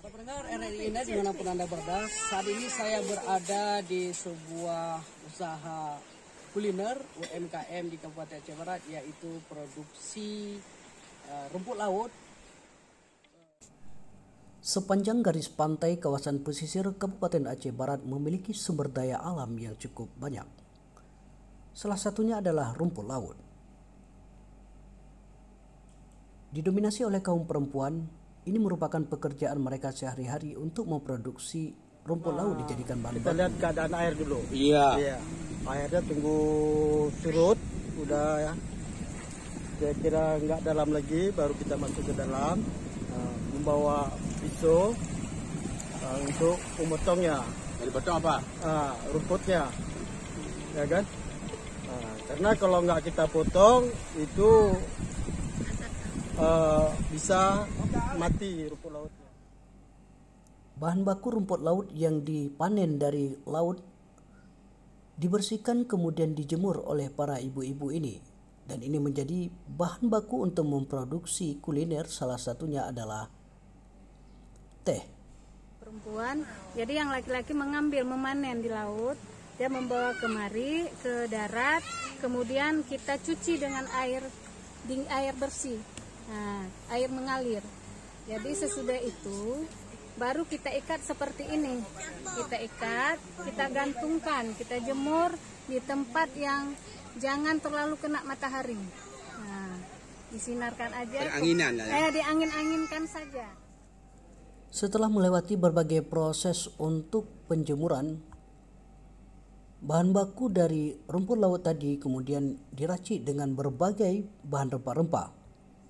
Pendengar RRI Net dimanapun Anda berada, saat ini saya berada di sebuah usaha kuliner UMKM di Kabupaten Aceh Barat, yaitu produksi rumput laut. Sepanjang garis pantai kawasan pesisir Kabupaten Aceh Barat memiliki sumber daya alam yang cukup banyak. Salah satunya adalah rumput laut. Didominasi oleh kaum perempuan, ini merupakan pekerjaan mereka sehari-hari untuk memproduksi rumput laut dijadikan bahan baku. Kita lihat keadaan air dulu. Iya. Airnya tunggu surut, udah ya. Kira-kira nggak dalam lagi, baru kita masuk ke dalam, membawa pisau untuk memotongnya. Jadi potong apa? Rumputnya, ya kan? Karena kalau nggak kita potong itu bisa mati rumput lautnya. Bahan baku rumput laut yang dipanen dari laut dibersihkan kemudian dijemur oleh para ibu-ibu ini, dan ini menjadi bahan baku untuk memproduksi kuliner. Salah satunya adalah teh. Perempuan, jadi yang laki-laki mengambil memanen di laut, dia membawa kemari ke darat, kemudian kita cuci dengan air bersih. Nah, air mengalir. Jadi sesudah itu baru kita ikat seperti ini. Kita ikat, kita gantungkan, kita jemur di tempat yang jangan terlalu kena matahari. Nah, disinarkan aja. Diangin-anginkan ya? Diangin-anginkan saja. Setelah melewati berbagai proses untuk penjemuran, bahan baku dari rumput laut tadi kemudian diracik dengan berbagai bahan rempah-rempah.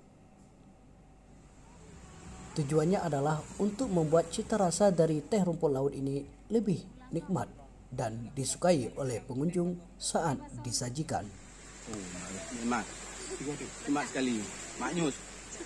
Tujuannya adalah untuk membuat cita rasa dari teh rumput laut ini lebih nikmat dan disukai oleh pengunjung saat disajikan. Nikmat. Nikmat sekali. Maknyus.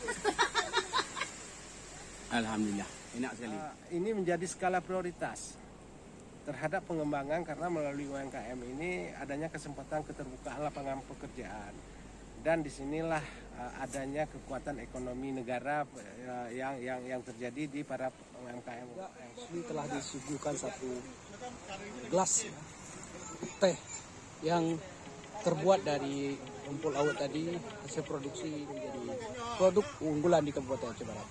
Alhamdulillah. Enak sekali. Ini menjadi skala prioritas terhadap pengembangan, karena melalui UMKM ini adanya kesempatan keterbukaan lapangan pekerjaan, dan disinilah adanya kekuatan ekonomi negara yang terjadi di para UMKM. Ini telah disuguhkan satu gelas teh yang terbuat dari rumput laut tadi, hasil produksi menjadi produk unggulan di Kabupaten Aceh Barat.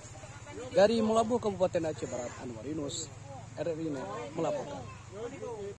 Dari Melabuh, Kabupaten Aceh Barat, Anwar Yunus, RRI Net melaporkan.